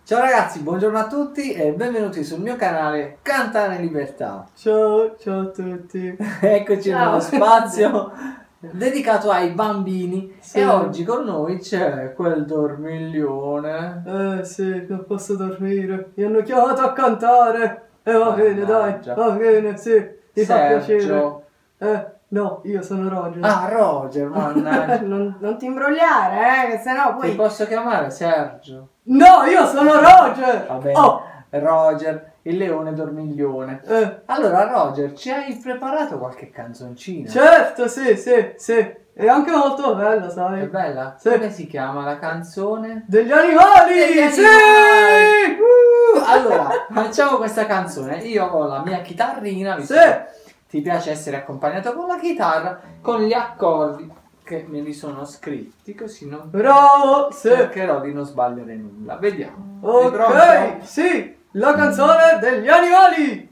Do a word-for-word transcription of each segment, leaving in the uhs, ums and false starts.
Ciao ragazzi, buongiorno a tutti e benvenuti sul mio canale Cantare Libertà. Ciao, ciao a tutti. Eccoci Ciao. nello spazio dedicato ai bambini Sì. e oggi con noi c'è quel dormiglione. Eh sì, non posso dormire. Mi hanno chiamato a cantare. E eh, va bene, dai, Mannaggia. va bene, sì. Ti fa piacere. Sergio. Eh, no, io sono Roger. Ah, Roger, mannaggia. non, non ti imbrogliare, eh, che sennò poi... Ti posso chiamare Sergio? No, io sono Roger! Va bene, Oh! Roger, il leone dormiglione. Eh, Allora Roger, ci hai preparato qualche canzoncina? certo, sì, sì, sì. È anche molto bella, sai. È bella? Sì. Come si chiama la canzone? Degli animali! Degli Sì! animali! Uh, allora, facciamo questa canzone. Io ho la mia chitarrina, visto Sì. che ti piace essere accompagnato con la chitarra, con gli accordi che me li sono scritti, così non Bravo, sì. cercherò di non sbagliare nulla. Vediamo. Sei Ok, pronto? sì, la canzone degli animali.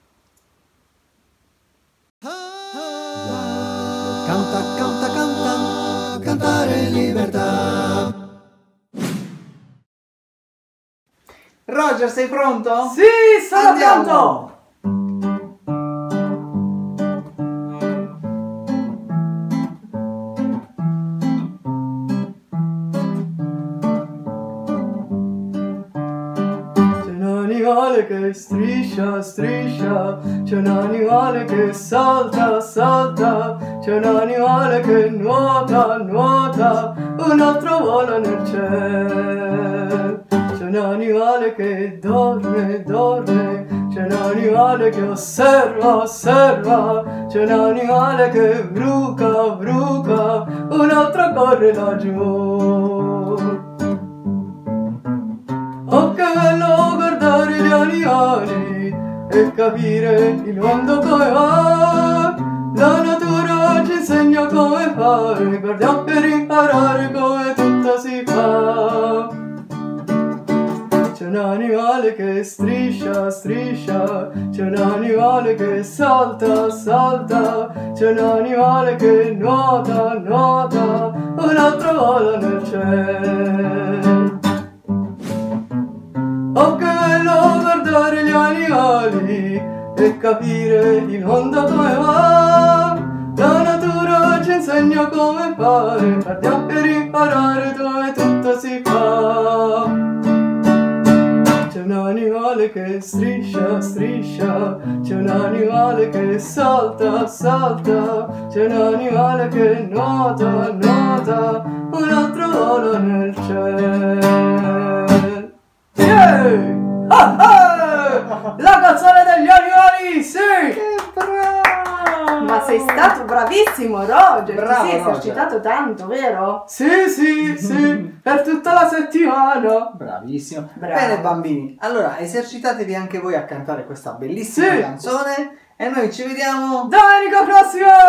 Canta, canta, canta, cantare in libertà. Roger, sei pronto? Sì, sono Andiamo. pronto. C'è un animale che striscia, striscia, c'è un animale che salta, salta, c'è un animale che nuota, nuota, un altro vola nel cielo. C'è un animale che dorme, dorme, c'è un animale che osserva, osserva, c'è un animale che bruca, bruca, un altro corre laggiù. Oh, che bello guardare gli animali e capire il mondo come va. La natura ci insegna come fare, guardiamo per imparare come tutto si fa. C'è un animale che striscia, striscia, c'è un animale che salta, salta, c'è un animale che nuota, nuota, un altro vola nel cielo. Oh, che bello guardare gli animali e capire il mondo come va. La natura ci insegna come fare, guardiamo per imparare dove tutto si fa. C'è un animale che striscia, striscia, c'è un animale che salta, salta, c'è un animale che nuota, nuota, un altro vola nel cielo. Yeah! Ah, ah! La canzone degli animali, sì! Che bravo! Ma sei stato bravissimo, Roger! Bravo, Ti sei Roger. esercitato tanto, vero? Sì, sì, sì, per tutta la settimana. Bravissimo. Bravo. Bene bambini, allora esercitatevi anche voi a cantare questa bellissima Sì. canzone e noi ci vediamo Domenica prossima!